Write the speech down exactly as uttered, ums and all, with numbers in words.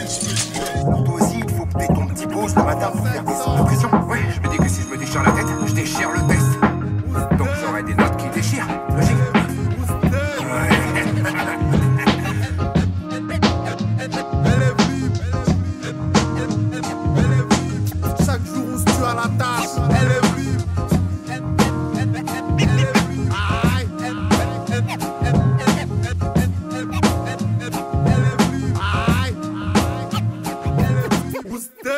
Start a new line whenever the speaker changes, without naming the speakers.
Alors toi aussi, il faut que t'aies ton petit pause le matin pour faire descendre la pression. Ouais, je me dis que si je me déchire la tête, je déchire le test. Donc j'aurai des notes qui déchirent. Logique. Ouais.
Chaque jour on se tue à la tâche, elle est vive. Aïe. Aïe. Booster.